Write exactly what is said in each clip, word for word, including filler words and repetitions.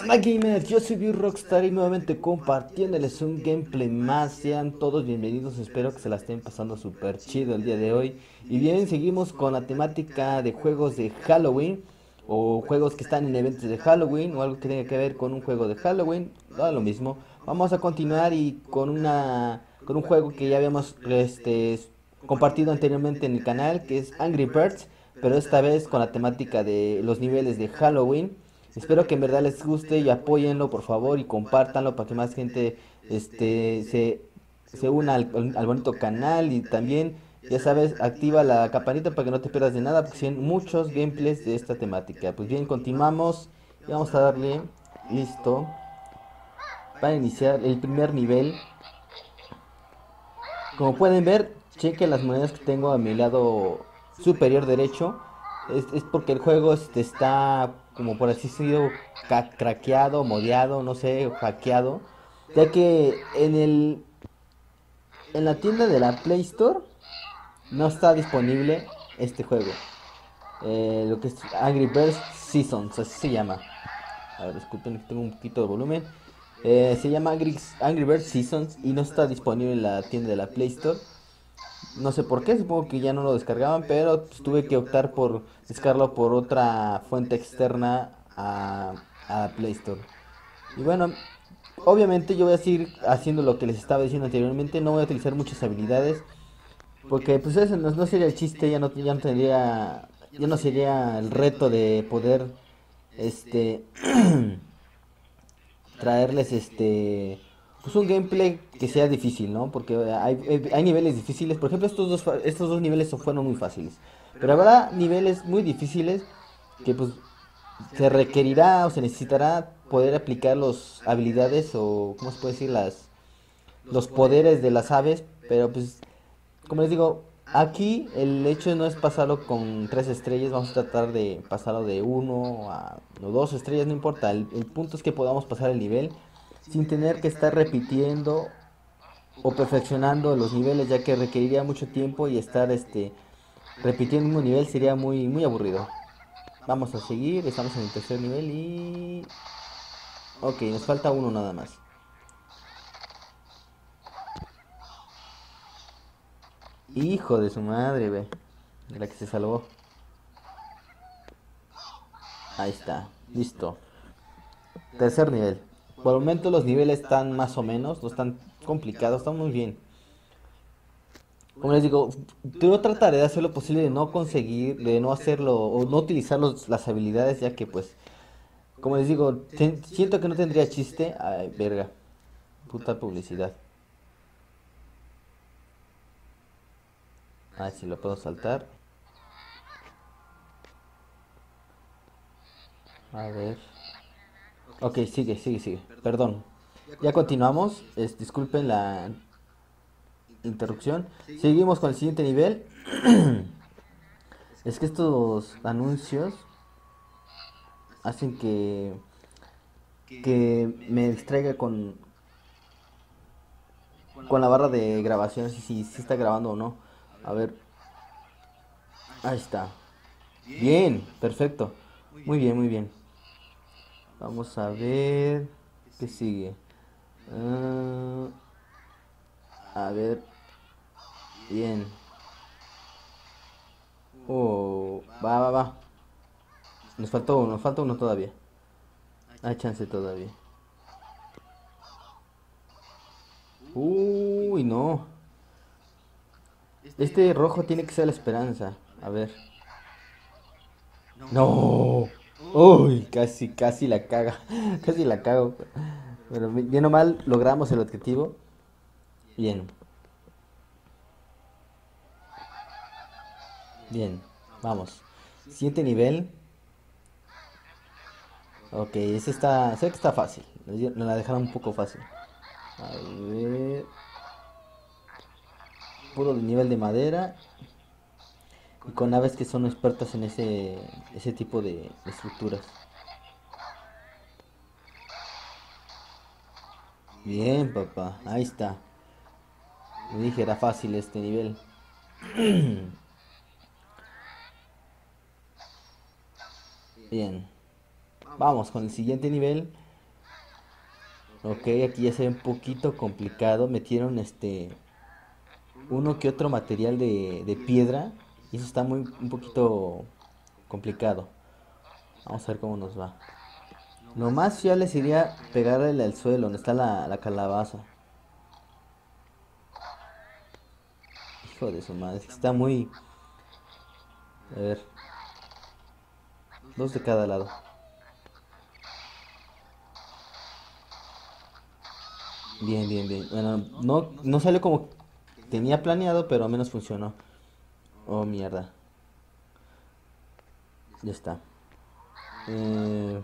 Hola gamers, yo soy Bill Rockstar y nuevamente compartiéndoles un gameplay más. Sean todos bienvenidos, espero que se la estén pasando súper chido el día de hoy. Y bien, seguimos con la temática de juegos de Halloween o juegos que están en eventos de Halloween o algo que tenga que ver con un juego de Halloween, da lo mismo. Vamos a continuar y con una con un juego que ya habíamos este compartido anteriormente en el canal, que es Angry Birds, pero esta vez con la temática de los niveles de Halloween. Espero que en verdad les guste y apóyenlo por favor y compártanlo para que más gente este se, se una al, al bonito canal. Y también ya sabes, activa la campanita para que no te pierdas de nada porque siguen muchos gameplays de esta temática. Pues bien, continuamos y vamos a darle listo para iniciar el primer nivel. Como pueden ver, chequen las monedas que tengo a mi lado superior derecho. Es, es porque el juego este, está, como por así decirlo, ca- craqueado, modeado, no sé, hackeado. Ya que en el en la tienda de la Play Store no está disponible este juego. Eh, lo que es Angry Birds Seasons, así se llama. A ver, disculpen que tengo un poquito de volumen. Eh, se llama Angry, Angry Birds Seasons y no está disponible en la tienda de la Play Store. No sé por qué, supongo que ya no lo descargaban, pero pues, tuve que optar por descargarlo por otra fuente externa a, a Play Store. Y bueno, obviamente yo voy a seguir haciendo lo que les estaba diciendo anteriormente, no voy a utilizar muchas habilidades, porque pues eso no, no sería el chiste, ya no, ya no tendría, ya no sería el reto de poder, este, traerles este pues un gameplay que sea difícil, ¿no? Porque hay, hay niveles difíciles. Por ejemplo, estos dos estos dos niveles fueron muy fáciles. Pero habrá niveles muy difíciles que pues se requerirá o se necesitará poder aplicar las habilidades o cómo se puede decir las los poderes de las aves, pero pues como les digo, aquí el hecho no es pasarlo con tres estrellas, vamos a tratar de pasarlo de uno a o dos estrellas, no importa. El, el punto es que podamos pasar el nivel sin tener que estar repitiendo o perfeccionando los niveles, ya que requeriría mucho tiempo y estar este repitiendo un nivel sería muy muy aburrido. Vamos a seguir, estamos en el tercer nivel y ok, nos falta uno nada más. Hijo de su madre, ve, de la que se salvó. Ahí está, listo. Tercer nivel. Por el momento los niveles están más o menos, no están complicados, están muy bien. Como les digo, yo trataré de hacer lo posible de no conseguir, de no hacerlo o no utilizar los- las habilidades, ya que pues, como les digo, ten- siento que no tendría chiste. Ay, verga, puta publicidad. Ah, si lo puedo saltar. A ver. Ok, sigue, sigue, sigue. Perdón. Ya continuamos. Es, disculpen la interrupción. Seguimos con el siguiente nivel. Es que estos anuncios hacen que, que me distraiga con, con la barra de grabación, si, si, si está grabando o no. A ver, ahí está. Bien, perfecto. Muy bien, muy bien. Vamos a ver qué sigue. Ah, a ver, bien. Oh, va, va, va. Nos faltó uno, nos falta uno todavía. Hay chance todavía. Uy, no. Este rojo tiene que ser la esperanza. A ver. No. Uy, casi, casi la caga. Casi la cago. Pero bien o mal, logramos el objetivo. Bien, bien. Vamos. Siguiente nivel. Ok, ese está. Sé que está fácil. Nos la dejaron un poco fácil. A ver. Puro nivel de madera. Y con naves que son expertas en ese, ese tipo de estructuras. Bien, papá. Ahí está. Me dije, era fácil este nivel. Bien. Vamos con el siguiente nivel. Ok, aquí ya se ve un poquito complicado. Metieron este uno que otro material de, de piedra. Y eso está muy un poquito complicado. Vamos a ver cómo nos va. Lo más fiable sería pegarle al suelo, donde está la, la calabaza. Hijo de su madre, es que está muy... A ver, dos de cada lado. Bien, bien, bien. Bueno, no, no salió como tenía planeado, pero al menos funcionó. Oh, mierda. Ya está. Eh,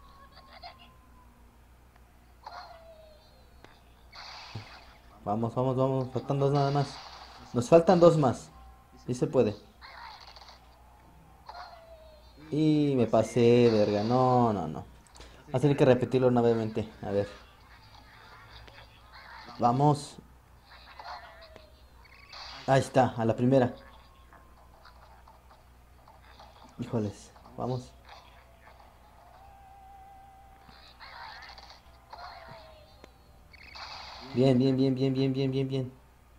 vamos, vamos, vamos. Faltan dos nada más. Nos faltan dos más. Sí se puede. Y me pasé, verga. No, no, no. Vas a tener que repetirlo nuevamente. A ver. Vamos. Ahí está, a la primera. Híjoles. Vamos. Bien, bien, bien, bien, bien, bien, bien, bien.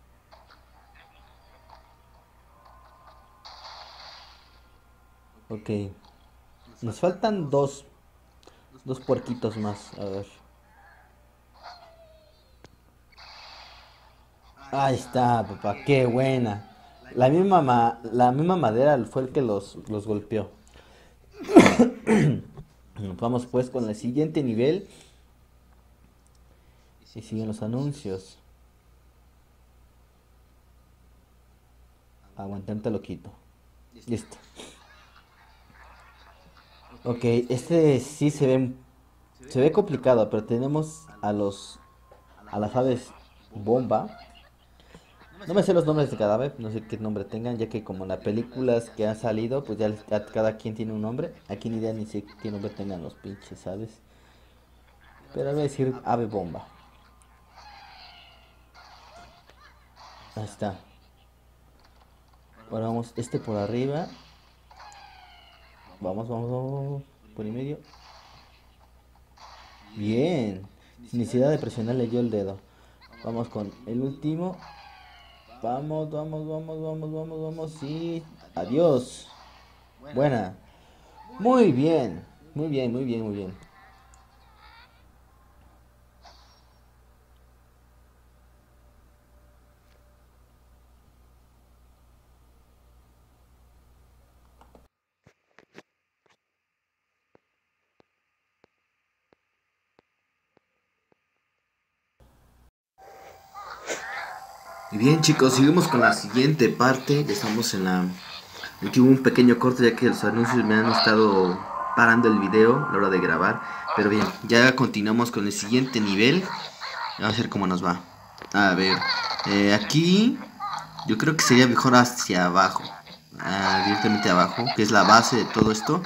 Ok. Nos faltan dos. Dos puerquitos más. A ver. Ahí está, papá. Qué buena. La misma, ma- la misma madera fue el que los, los golpeó. Vamos pues con el siguiente nivel. Y siguen los anuncios. Aguantarte lo quito. Listo. Ok, este sí se ve. Se ve complicado, pero tenemos a los. A las aves bomba. No me sé los nombres de cada ave, no sé qué nombre tengan, ya que como en las películas que han salido, pues ya, les- ya cada quien tiene un nombre. Aquí ni idea ni sé qué nombre tengan los pinches aves. Pero voy a decir ave bomba. Ahí está. Ahora vamos, este por arriba. Vamos, vamos, vamos. Por y medio. Bien. Sin necesidad de presionarle yo el dedo. Vamos con el último. Vamos, vamos, vamos, vamos, vamos, vamos. Sí. Adiós. Buena. Muy bien. Muy bien, muy bien, muy bien. Y bien chicos, seguimos con la siguiente parte. Ya estamos en la... Aquí hubo un pequeño corte ya que los anuncios me han estado parando el video a la hora de grabar. Pero bien, ya continuamos con el siguiente nivel. Vamos a ver cómo nos va. A ver, eh, aquí yo creo que sería mejor hacia abajo. Ah, directamente abajo, que es la base de todo esto.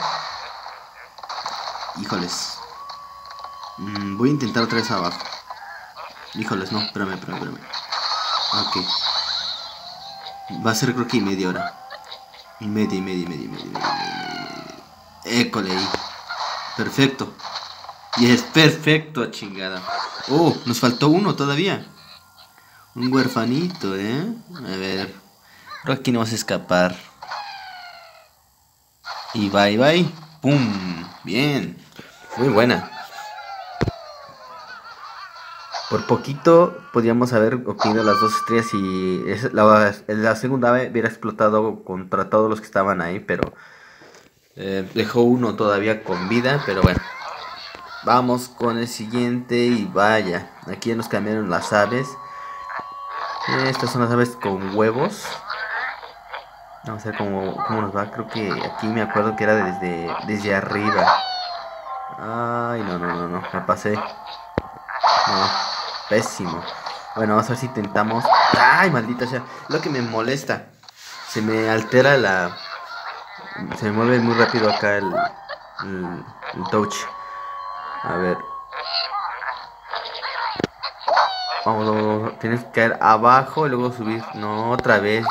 Híjoles. Mm, voy a intentar otra vez abajo. Híjoles, no, espérame, espérame, espérame. Ok. Va a ser creo que y media hora. Y media, y media, y media, y media, y media, y media, y media, y media. École ahí. Perfecto. Y es perfecto, chingada. Oh, nos faltó uno todavía. Un huerfanito, ¿eh? A ver. Creo que aquí no vas a escapar. Y bye, bye. ¡Pum! Bien. Muy buena. Por poquito podíamos haber obtenido las dos estrellas y es- la, la segunda ave hubiera explotado contra todos los que estaban ahí, pero eh, dejó uno todavía con vida, pero bueno. Vamos con el siguiente y vaya, aquí ya nos cambiaron las aves. Estas son las aves con huevos. Vamos a ver cómo, cómo nos va. Creo que aquí me acuerdo que era desde, desde arriba. Ay, no, no, no, no, me pasé. No, pésimo. Bueno, vamos a ver si intentamos. Ay, maldita sea. Lo que me molesta. Se me altera la... Se me mueve muy rápido acá el, el, el touch. A ver. Vamos, vamos, vamos. Tienes que caer abajo y luego subir. No, otra vez.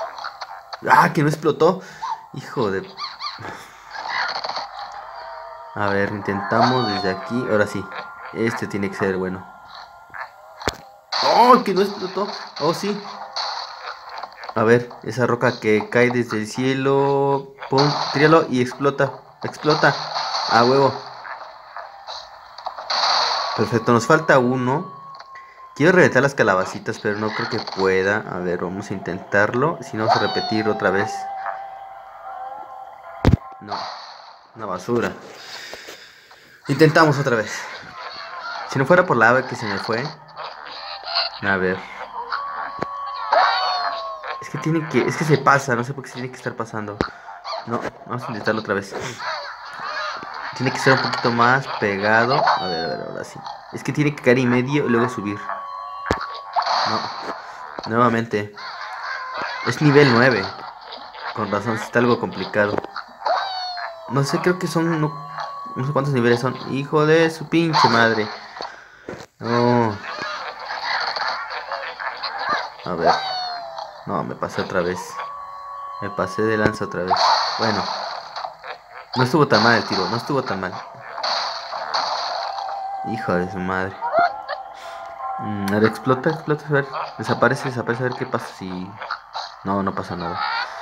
Ah, que no explotó. Hijo de... A ver, intentamos desde aquí. Ahora sí. Este tiene que ser bueno. ¡Oh! Que no explotó. Oh, sí. A ver, esa roca que cae desde el cielo. Pum, tíralo y explota. Explota. A huevo. Perfecto, nos falta uno. Quiero reventar las calabacitas, pero no creo que pueda. A ver, vamos a intentarlo. Si no, vamos a repetir otra vez. No, una basura. Intentamos otra vez. Si no fuera por la ave que se me fue. A ver. Es que tiene que... Es que se pasa, no sé por qué se tiene que estar pasando. No, vamos a intentarlo otra vez. Tiene que ser un poquito más pegado. A ver, a ver, ahora sí. Es que tiene que caer y medio y luego subir. No. Nuevamente. Es nivel nueve. Con razón, está algo complicado. No sé, creo que son... No, no sé cuántos niveles son. Hijo de su pinche madre. No. A ver. No, me pasé otra vez. Me pasé de lanza otra vez. Bueno. No estuvo tan mal el tiro. No estuvo tan mal. Hijo de su madre. Mm, a ver, explota, explota. A ver. Desaparece, desaparece. A ver qué pasa si... No, no pasa nada.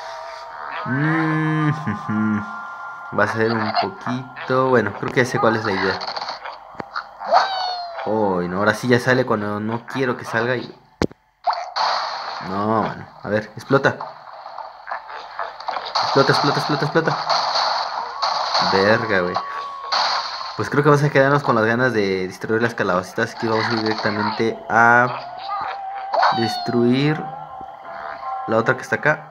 Mm, va a ser un poquito... Bueno, creo que ya sé cuál es la idea. Oh, no, ahora sí ya sale cuando no quiero que salga y... No, mano. A ver, explota. Explota, explota, explota, explota. Verga, güey. Pues creo que vamos a quedarnos con las ganas de destruir las calabacitas. Así que vamos a ir directamente a... destruir... la otra que está acá.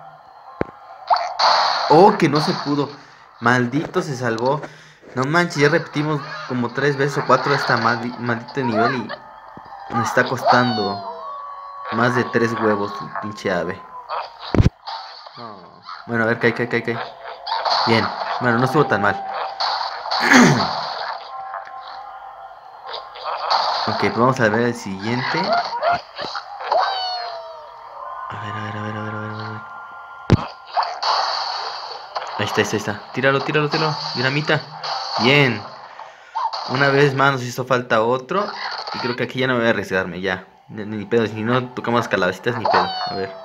Oh, que no se pudo. Maldito, se salvó. No manches, ya repetimos como tres veces o cuatro esta maldi maldito nivel y nos está costando más de tres huevos, pinche ave. Oh. Bueno, a ver, cae, cae, cae, cae. Bien, bueno, no estuvo tan mal. Ok, pues vamos a ver el siguiente. A ver, a ver, a ver, a ver, a ver, a ver. Ahí está, ahí está, ahí está. Tíralo, tíralo, tíralo. Dinamita. Bien. Una vez más nos hizo falta otro. Y creo que aquí ya no me voy a arriesgarme, ya. Ni, ni pedo, si no tocamos las calabacitas, ni pedo. A ver.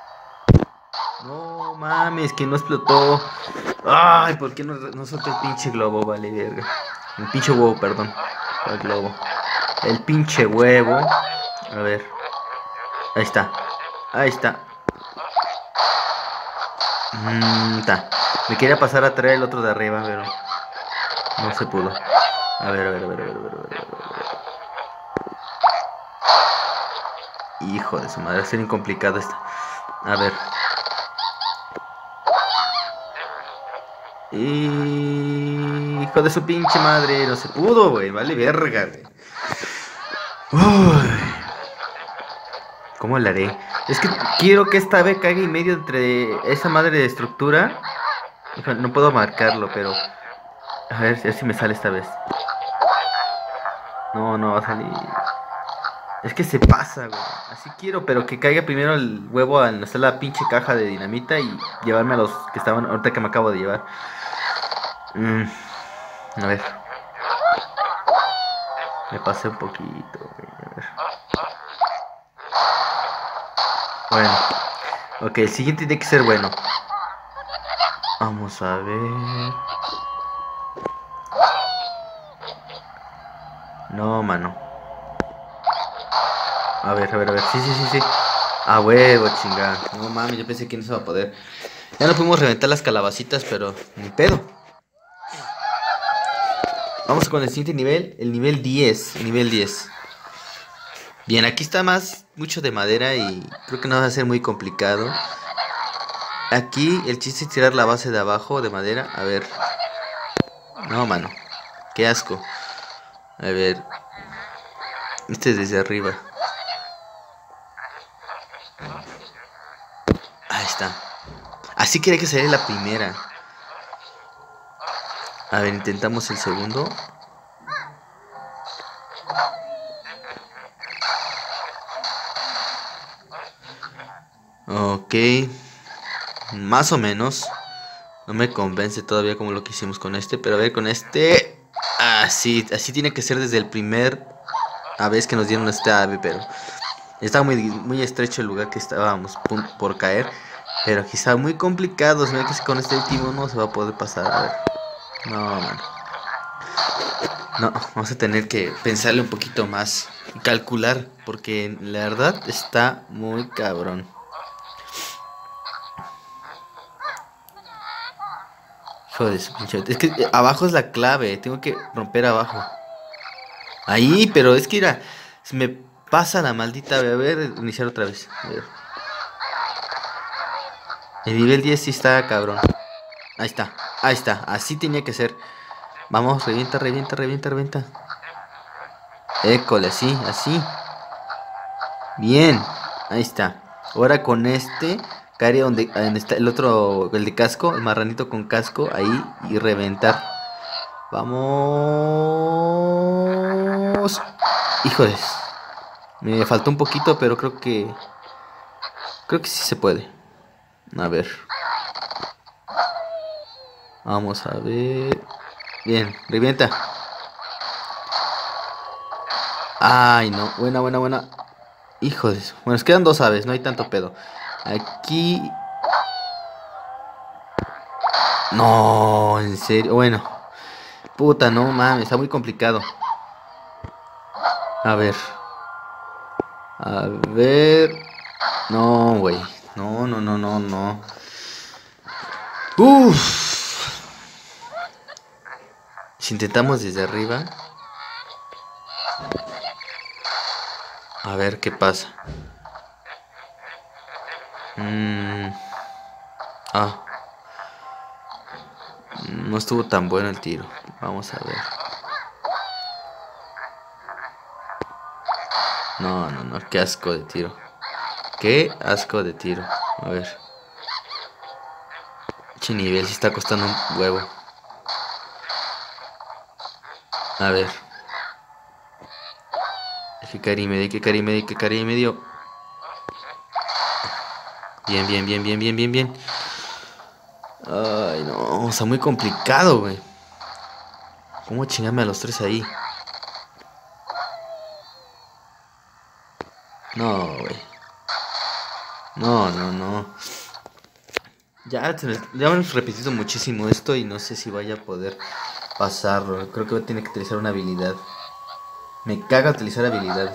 No mames, que no explotó. Ay, ¿por qué no, no soltó el pinche globo? Vale, verga. El pinche huevo, perdón. El globo. El pinche huevo. A ver. Ahí está. Ahí está. Mmm, está. Me quería pasar a traer el otro de arriba, pero no se pudo. A ver, a ver, a ver, a ver, a ver, a ver, a ver, a ver. Hijo de su madre, va a ser incomplicado esta. A ver. Y... hijo de su pinche madre, no se pudo, güey. Vale, verga, güey. Uy. ¿Cómo le haré? Es que quiero que esta vez caiga y medio entre esa madre de estructura. No puedo marcarlo, pero... A ver, a ver si me sale esta vez. No, no va a salir. Es que se pasa, güey. Así quiero, pero que caiga primero el huevo a hacer la pinche caja de dinamita y llevarme a los que estaban ahorita que me acabo de llevar. Mm, a ver. Me pasé un poquito, güey. A ver. Bueno. Ok, el siguiente tiene que ser bueno. Vamos a ver. No, mano. A ver, a ver, a ver. Sí, sí, sí, sí. A huevo, chingada. No mames, yo pensé que no se va a poder. Ya no pudimos reventar las calabacitas, pero ni pedo. Vamos con el siguiente nivel, el nivel diez. Nivel diez. Bien, aquí está más, mucho de madera y creo que no va a ser muy complicado. Aquí el chiste es tirar la base de abajo de madera. A ver. No, mano. Qué asco. A ver. Este es desde arriba. Ahí está. Así quería que saliera la primera. A ver, intentamos el segundo. Ok. Más o menos. No me convence todavía como lo que hicimos con este. Pero a ver, con este... Así, así tiene que ser desde el primer a vez que nos dieron esta ave, pero estaba muy, muy estrecho el lugar que estábamos pun- por caer. Pero aquí está muy complicado. Se ve que con este último no se va a poder pasar. A ver. No, mano. No, vamos a tener que pensarle un poquito más y calcular, porque la verdad está muy cabrón. Hijo de su pinche. Es que eh, abajo es la clave, tengo que romper abajo. Ahí, pero es que mira, se me pasa la maldita. A ver, iniciar otra vez. A ver. El nivel diez sí está cabrón. Ahí está, ahí está, así tenía que ser. Vamos, revienta, revienta, revienta, revienta. École, así, así. Bien, ahí está. Ahora con este, cae donde, donde está el otro, el de casco, el marranito con casco, ahí y reventar. Vamos. Híjoles, me faltó un poquito, pero creo que, creo que sí se puede. A ver, vamos a ver. Bien, revienta. Ay, no, buena, buena, buena. Híjoles, bueno, nos quedan dos aves, no hay tanto pedo. Aquí. No, en serio, bueno. Puta, no mames, está muy complicado. A ver. A ver. No, güey. No, no, no, no, no. Uf. Si intentamos desde arriba. A ver qué pasa. Mm, ah. No estuvo tan bueno el tiro. Vamos a ver. No, no, no. Qué asco de tiro. Qué asco de tiro. A ver. Che nivel, sí está costando un huevo. A ver. Que cari medio, que cari medio, que cari medio. Bien, bien, bien, bien, bien, bien, bien. Ay, no, está muy complicado, güey. ¿Cómo chingarme a los tres ahí? No, güey. No, no, no. Ya, se me- ya hemos repetido muchísimo esto y no sé si vaya a poder pasarlo. Creo que tiene que utilizar una habilidad. Me caga utilizar habilidades.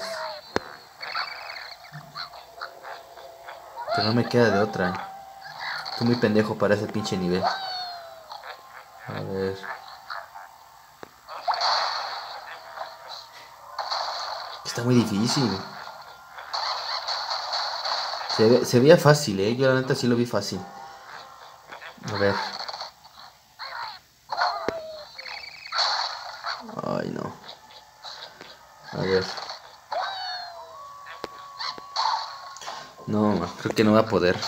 Pero no me queda de otra. Estoy muy pendejo para ese pinche nivel. A ver. Está muy difícil. Se, ve- se veía fácil, eh. Yo la neta sí lo vi fácil. A ver. Ay, no. A ver. No, ma, creo que no va a poder.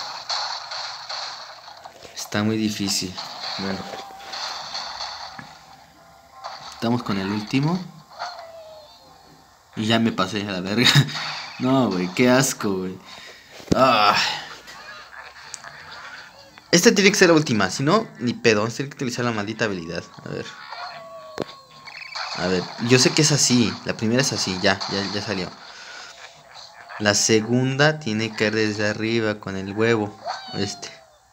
Está muy difícil. Bueno. Estamos con el último. Y ya me pasé a la verga. No, güey, qué asco, güey. Ah. Esta tiene que ser la última. Si no, ni pedo. Vamos a tener que utilizar la maldita habilidad. A ver. A ver. Yo sé que es así. La primera es así. Ya, ya, ya salió. La segunda tiene que ir desde arriba con el huevo. Este.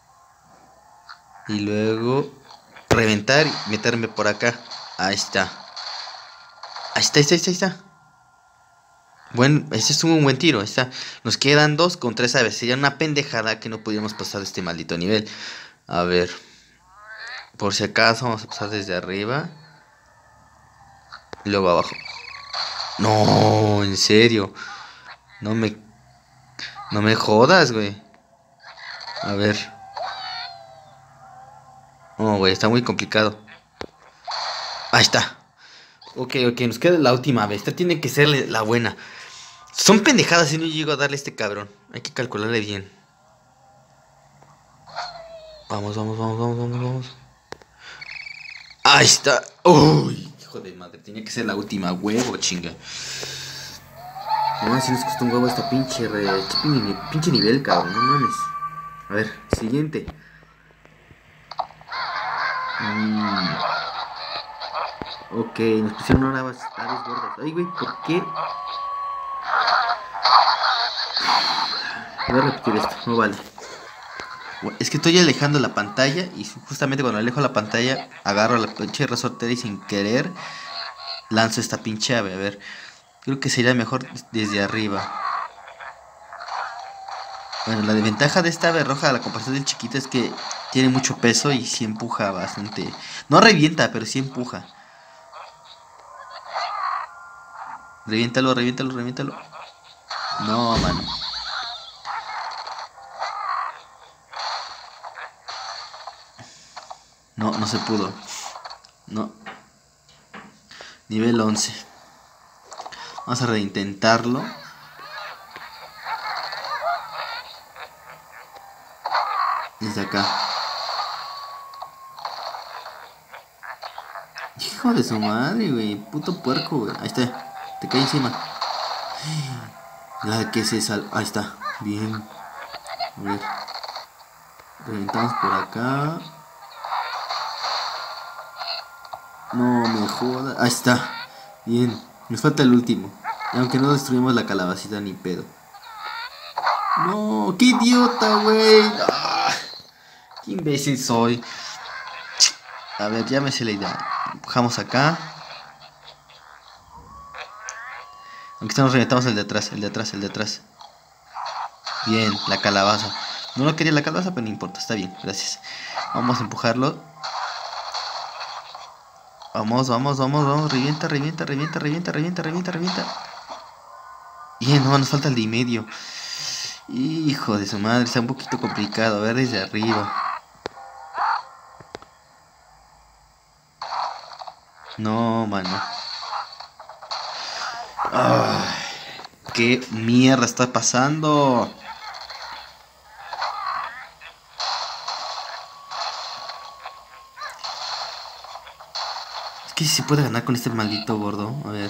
Y luego reventar y meterme por acá. Ahí está. Ahí está, ahí está, ahí está, ahí está. Bueno, este es un buen tiro. Ahí está. Nos quedan dos con tres aves. Sería una pendejada que no pudiéramos pasar este maldito nivel. A ver. Por si acaso vamos a pasar desde arriba. Y luego abajo. No, en serio. No me. No me jodas, güey. A ver. No, güey, está muy complicado. Ahí está. Ok, ok, nos queda la última vez. Esta tiene que ser la buena. Son pendejadas si no llego a darle a este cabrón. Hay que calcularle bien. Vamos, vamos, vamos, vamos, vamos, vamos. Ahí está. Uy, hijo de madre. Tenía que ser la última, huevo, chinga. No, si nos costó un huevo esta pinche, re, pinche, pinche nivel, cabrón. No mames. A ver, siguiente. Mm, Ok, nos pusieron una aves, aves gordas. Ay, güey, ¿por qué? Voy a repetir esto, no vale. Es que estoy alejando la pantalla y justamente cuando alejo la pantalla agarro la pinche resortera y sin querer lanzo esta pinche ave. A ver, creo que sería mejor desde arriba. Bueno, la desventaja de esta ave roja a la comparación del chiquito es que tiene mucho peso y sí empuja bastante. No revienta, pero sí empuja. Reviéntalo, reviéntalo, reviéntalo. No, mano. No, no se pudo. No. Nivel once. Vamos a reintentarlo. Desde acá. Hijo de su madre, güey. Puto puerco, güey. Ahí está. Te cae encima. La que se sal... Ahí está. Bien. A ver. Reventamos por acá. No me jodas. Ahí está. Bien. Nos falta el último. Y aunque no destruimos la calabacita ni pedo. No, qué idiota, güey. Ah, qué imbécil soy. A ver, ya me sé la idea. Empujamos acá. Aunque estamos reventamos el de atrás, el de atrás, el de atrás. Bien, la calabaza. No lo quería la calabaza, pero no importa, está bien, gracias. Vamos a empujarlo. Vamos, vamos, vamos, vamos. Revienta, revienta, revienta, revienta, revienta, revienta, revienta. Bien, no, nos falta el de y medio. Hijo de su madre, está un poquito complicado. A ver desde arriba. No, mano. Ay, ¿qué mierda está pasando? Es que si se puede ganar con este maldito gordo. A ver.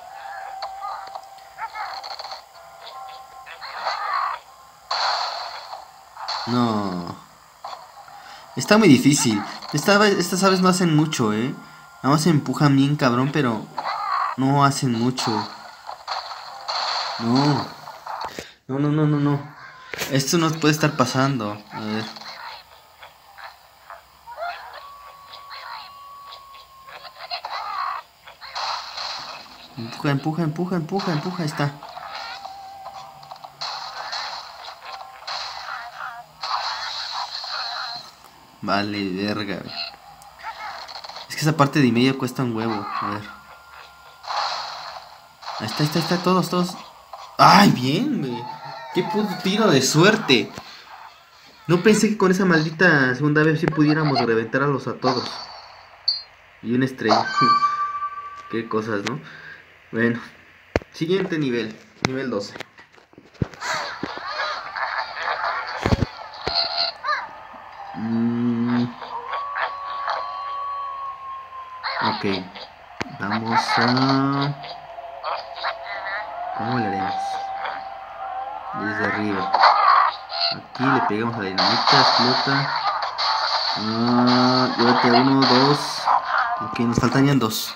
No. Está muy difícil. Esta, estas aves no hacen mucho, eh. Nada más se empujan bien cabrón, pero no hacen mucho. No. No, no, no, no, no. Esto no puede estar pasando. A ver. Empuja, empuja, empuja, empuja, empuja. Ahí está. Vale, verga. Es que esa parte de y medio cuesta un huevo. A ver. Ahí está, ahí está, ahí está. Todos, todos. ¡Ay, bien, güey! ¡Qué puto tiro de suerte! No pensé que con esa maldita segunda vez sí pudiéramos reventarlos a todos. Y una estrella. Qué cosas, ¿no? Bueno. Siguiente nivel. Nivel doce. Mm. Ok. Vamos a... ¿Cómo le haremos? Desde arriba. Aquí le pegamos a la dinamita, explota. Ah, llévate a uno, dos. Ok, nos faltarían dos.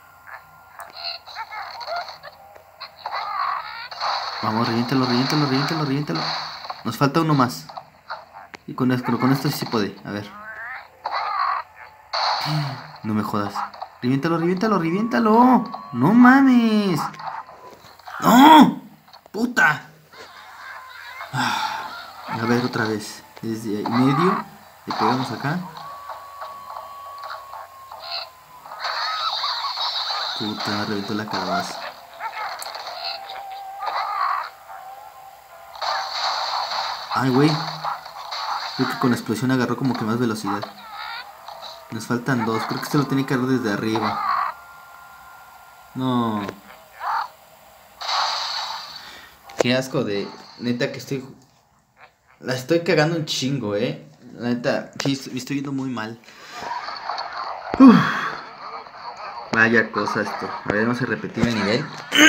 Vamos, reviéntalo, reviéntalo, reviéntalo, reviéntalo. Nos falta uno más. Y con esto, con esto sí se puede. A ver. No me jodas. Reviéntalo, reviéntalo, reviéntalo. No mames. ¡No! ¡Puta! A ver, otra vez. Desde ahí medio. Le pegamos acá. Puta, reventó la calabaza. Ay, güey. Creo que con la explosión agarró como que más velocidad. Nos faltan dos. Creo que este lo tiene que agarrar desde arriba. No. Qué asco de... Neta que estoy... La estoy cagando un chingo, eh. La neta, sí, me estoy viendo muy mal. Uf. Vaya cosa esto. A ver, vamos a repetir el nivel.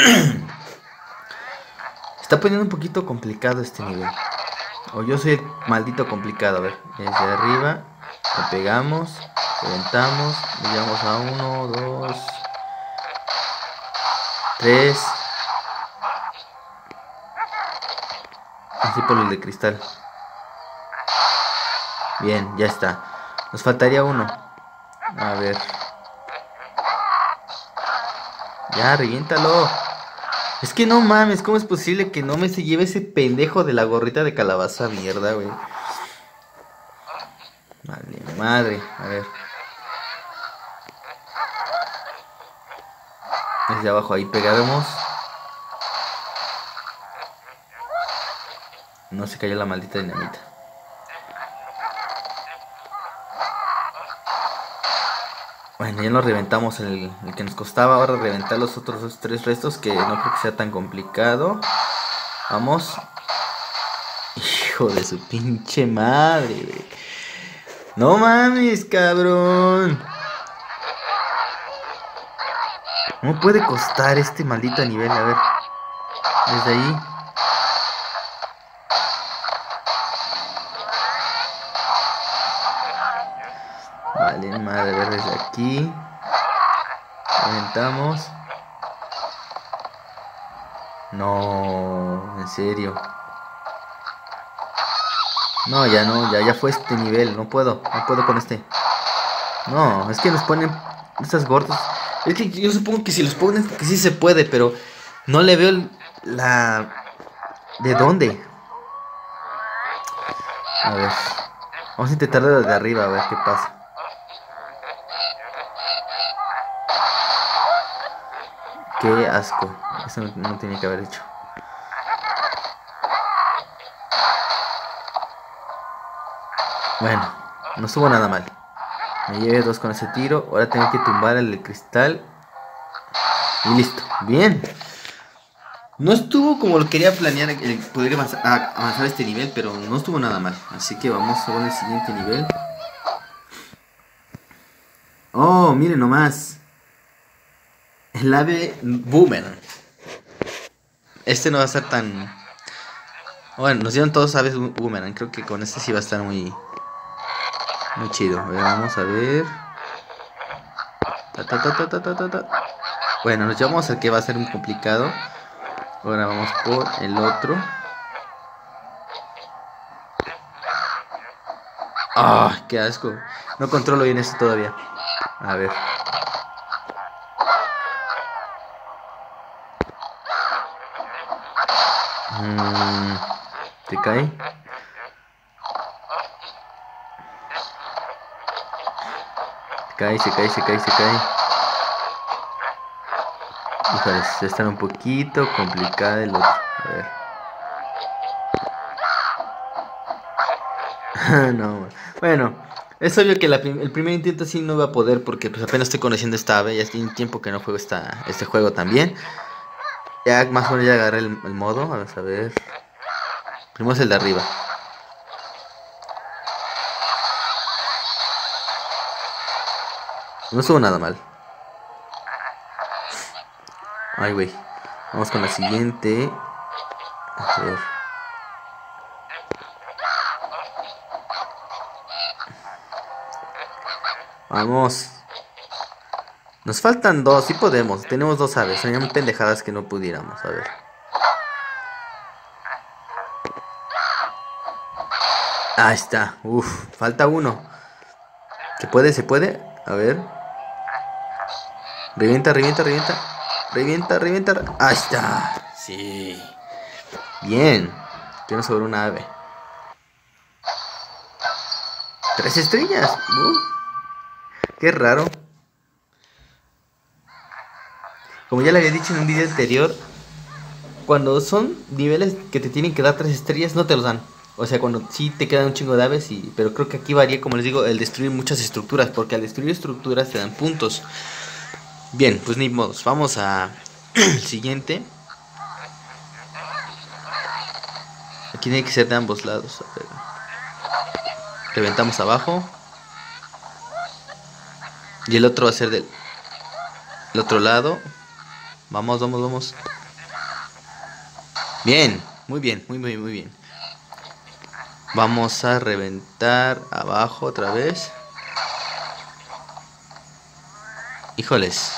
Está poniendo un poquito complicado este nivel. O yo soy el maldito complicado. A ver, desde arriba. Le pegamos. Reventamos. Llegamos a uno, dos, tres. Así por el de cristal. Bien, ya está. Nos faltaría uno. A ver. Ya, reviéntalo. Es que no mames, ¿cómo es posible que no me se lleve ese pendejo de la gorrita de calabaza mierda, güey? Vale, madre. A ver. Desde abajo ahí pegaremos. No se cayó la maldita dinamita. Bueno, ya nos reventamos el, el que nos costaba. Ahora reventar los otros dos, tres restos, que no creo que sea tan complicado. Vamos. Hijo de su pinche madre, güey. No mames, cabrón. ¿Cómo puede costar este maldito nivel? A ver. Desde ahí. Vale, madre, a ver desde aquí. Aventamos. No, en serio. No, ya no, ya, ya fue este nivel. No puedo, no puedo con este. No, es que nos ponen estas gordas. Es que yo supongo que si los ponen, que sí se puede, pero no le veo el- la... ¿De dónde? A ver. Vamos a intentar desde arriba, a ver qué pasa. Qué asco. Eso no, no tenía que haber hecho. Bueno, no estuvo nada mal. Me llevé dos con ese tiro. Ahora tengo que tumbar el de cristal. Y listo. Bien. No estuvo como lo quería planear el poder avanzar, a- avanzar este nivel, pero no estuvo nada mal. Así que vamos con el siguiente nivel. Oh, miren nomás. El ave boomerang. Este no va a ser tan... Bueno, nos dieron todos aves bu- boomerang. Creo que con este sí va a estar muy... Muy chido. A ver, vamos a ver. Ta, ta, ta, ta, ta, ta, ta, ta. Bueno, nos llevamos al que va a ser muy complicado. Ahora vamos por el otro. ¡Ah! ¡Qué asco! No controlo bien esto todavía. A ver. Mm, ¿te cae? Se cae, se cae, se cae, se cae. Híjoles, está un poquito complicada el otro. A ver. No, bueno, es obvio que la prim- el primer intento sí no va a poder porque pues apenas estoy conociendo esta ave. Ya tiene tiempo que no juego esta, este juego también. Ya más o menos ya agarré el, el modo. Vamos a ver. Primero es el de arriba. No estuvo nada mal. Ay, güey. Vamos con la siguiente. A ver. Vamos. Nos faltan dos, sí podemos. Tenemos dos aves. Serían pendejadas que no pudiéramos. A ver. Ahí está. Uf, falta uno. ¿Se puede? ¿Se puede? A ver. Revienta, revienta, revienta. Revienta, revienta. re- Ahí está. Sí. Bien. Quiero sobre una ave. Tres estrellas. Uh, qué raro. Como ya le había dicho en un video anterior, cuando son niveles que te tienen que dar tres estrellas, no te los dan. O sea, cuando sí te quedan un chingo de aves, y, pero creo que aquí varía, como les digo, el destruir muchas estructuras, porque al destruir estructuras te dan puntos. Bien, pues ni modos. Vamos a el siguiente. Aquí tiene que ser de ambos lados. A ver. Reventamos abajo. Y el otro va a ser del el otro lado. Vamos, vamos, vamos. Bien, muy bien, muy, muy, muy bien. Vamos a reventar abajo otra vez. Híjoles.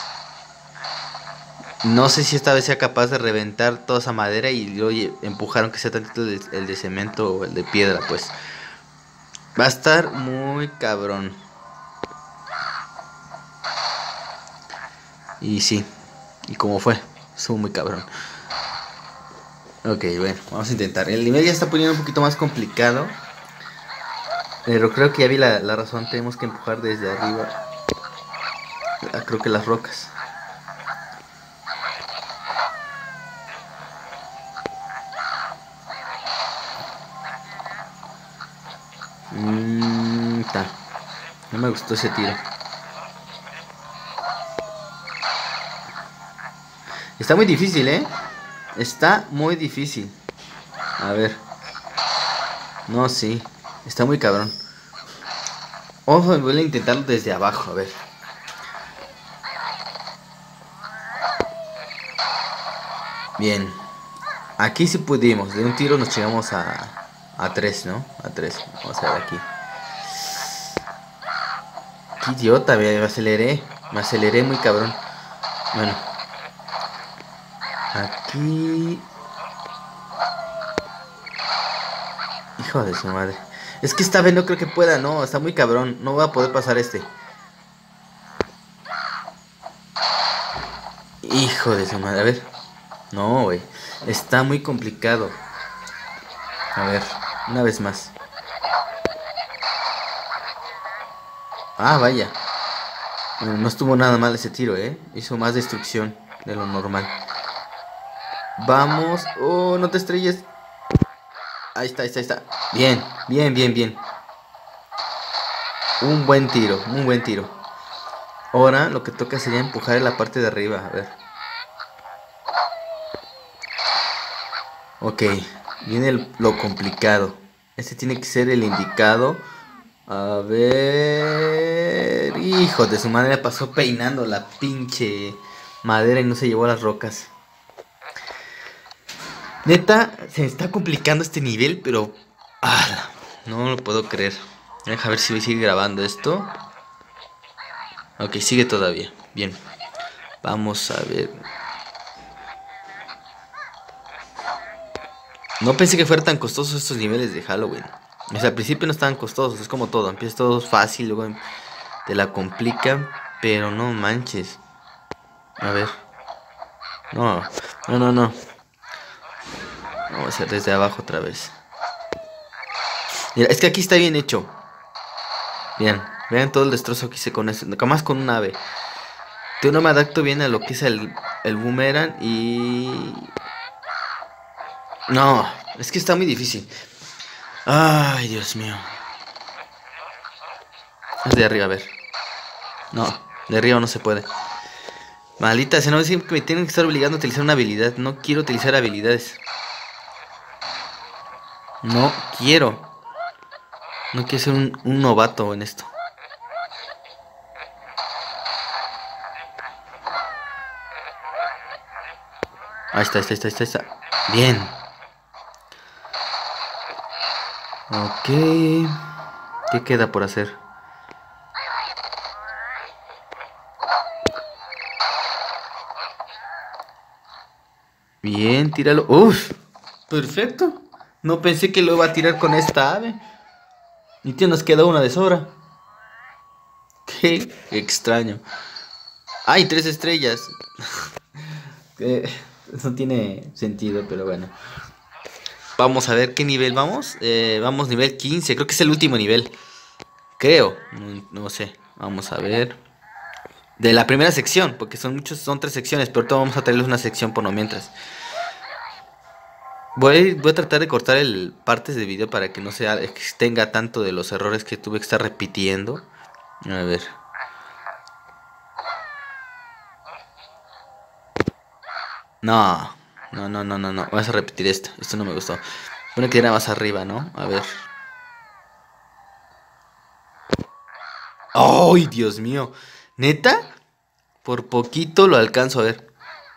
No sé si esta vez sea capaz de reventar toda esa madera y luego empujaron que sea tantito el de, el de cemento o el de piedra, pues. Va a estar muy cabrón. Y sí. Y como fue. Estuvo muy cabrón. Ok, bueno, vamos a intentar. El nivel ya está poniendo un poquito más complicado. Pero creo que ya vi la, la razón. Tenemos que empujar desde arriba. Ah, creo que las rocas. Mmm, está. No me gustó ese tiro. Está muy difícil, ¿eh? Está muy difícil. A ver. No, sí. Está muy cabrón. Vamos a volver a intentarlo desde abajo, a ver. Bien. Aquí sí pudimos. De un tiro nos llegamos a... A tres, ¿no? A tres. Vamos a ver aquí. Qué idiota, me aceleré. Me aceleré muy cabrón. Bueno. Aquí... Hijo de su madre. Es que esta vez no creo que pueda, no. Está muy cabrón. No voy a poder pasar este. Hijo de su madre. A ver. No, güey. Está muy complicado. A ver. Una vez más. Ah, vaya. Bueno, no estuvo nada mal ese tiro, ¿eh? Hizo más destrucción de lo normal. Vamos. Oh, no te estrelles. Ahí está, ahí está, ahí está. Bien, bien, bien, bien. Un buen tiro, un buen tiro. Ahora lo que toca sería empujar en la parte de arriba. A ver. Ok, viene el- lo complicado. Este tiene que ser el indicado. A ver... Hijo de su madre, pasó peinando la pinche madera y no se llevó las rocas. Neta, se me está complicando este nivel, pero... Ah, no lo puedo creer. Deja ver si sigue grabando esto. Ok, sigue todavía. Bien. Vamos a ver. No pensé que fueran tan costosos estos niveles de Halloween. O sea, al principio no estaban costosos, es como todo. Empieza todo fácil, luego te la complican. Pero no manches. A ver. No, no, no, no. Vamos a hacer desde abajo otra vez. Mira, es que aquí está bien hecho. Bien, vean todo el destrozo que hice con eso. Más con un ave. Yo no me adapto bien a lo que es el, el boomerang y... No, es que está muy difícil. Ay, Dios mío. Es de arriba, a ver. No, de arriba no se puede. Maldita, si no, siempre me tienen que estar obligando a utilizar una habilidad. No quiero utilizar habilidades. No quiero. No quiero ser un, un novato en esto. Ahí está, ahí está, ahí está, ahí está, ahí está. Bien. Ok. ¿Qué queda por hacer? Bien, tíralo. Uf, perfecto. No pensé que lo iba a tirar con esta ave. Y te nos queda una de sobra. Qué extraño. Hay tres estrellas. Eh, no tiene sentido, pero bueno. Vamos a ver qué nivel vamos. Eh, vamos nivel quince. Creo que es el último nivel. Creo. No, no sé. Vamos a ver. De la primera sección. Porque son muchos, son tres secciones. Pero todos vamos a traerles una sección por lo mientras. Voy, voy a tratar de cortar el partes de video para que no se extenga tanto de los errores que tuve que estar repitiendo. A ver. No, no, no, no, no, no. Vamos a repetir esto. Esto no me gustó. Bueno, que era más arriba, ¿no? A ver. ¡Ay, Dios mío! ¿Neta? Por poquito lo alcanzo a ver.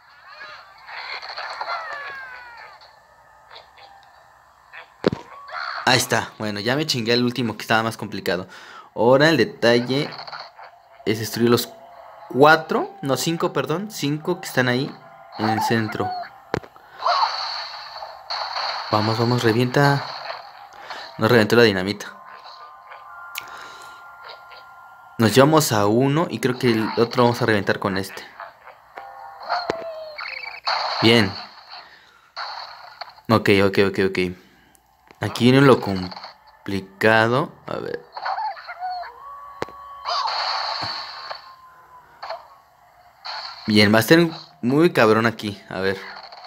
Ahí está. Bueno, ya me chingué el último que estaba más complicado. Ahora el detalle es destruir los cuatro, no cinco, perdón, cinco que están ahí en el centro. Vamos, vamos, revienta. Nos reventó la dinamita. Nos llevamos a uno y creo que el otro vamos a reventar con este. Bien. Ok, ok, ok, ok. Aquí viene lo complicado. A ver. Bien, va a ser muy cabrón aquí. A ver.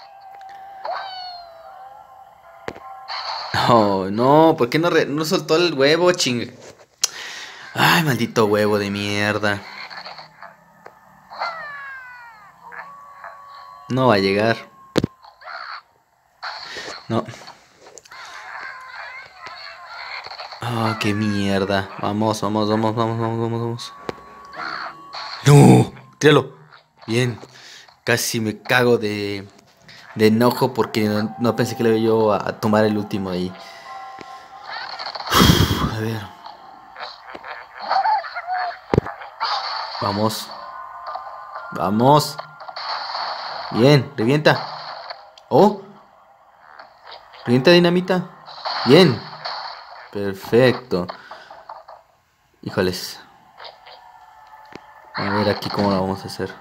Oh, no, ¿por qué no, re no soltó el huevo, ching? Ay, maldito huevo de mierda. No va a llegar. No. Ah, oh, qué mierda. Vamos, vamos, vamos, vamos, vamos, vamos, vamos. No, tíralo. Bien. Casi me cago de, de enojo porque no, no pensé que le iba yo a, a tomar el último ahí. Uf, a ver. Vamos. Vamos. Bien, revienta. Oh. Revienta dinamita. Bien. Perfecto. Híjoles. A ver aquí cómo lo vamos a hacer.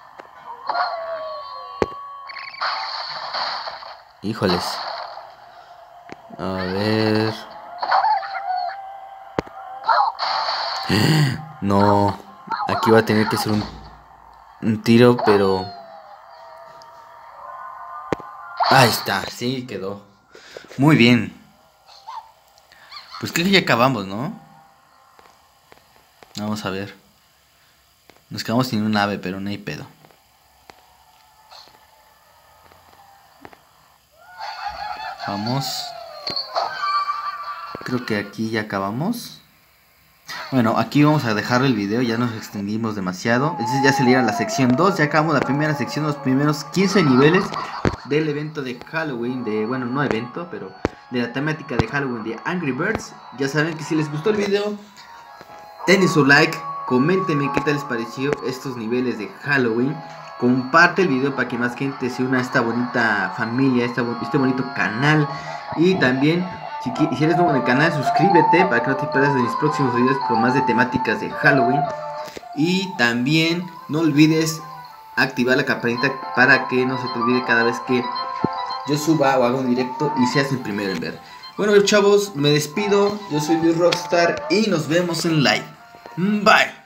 Híjoles. A ver. No. Aquí va a tener que ser un, un tiro, pero... Ahí está, sí, quedó. Muy bien. Pues creo que ya acabamos, ¿no? Vamos a ver. Nos quedamos sin un ave, pero no hay pedo. Vamos. Creo que aquí ya acabamos. Bueno, aquí vamos a dejar el video, ya nos extendimos demasiado. Entonces ya se le la sección dos, ya acabamos la primera sección, los primeros quince niveles del evento de Halloween, de, bueno, no evento, pero de la temática de Halloween de Angry Birds. Ya saben que si les gustó el video, denle su like, coméntenme qué tal les pareció estos niveles de Halloween. Comparte el video para que más gente se una a esta bonita familia, esta, este bonito canal. Y también, si, si eres nuevo en el canal, suscríbete para que no te pierdas de mis próximos videos con más de temáticas de Halloween. Y también no olvides activar la campanita para que no se te olvide cada vez que yo suba o haga un directo y seas el primero en ver. Bueno, chavos, me despido. Yo soy Luis Rockstar y nos vemos en live. Bye.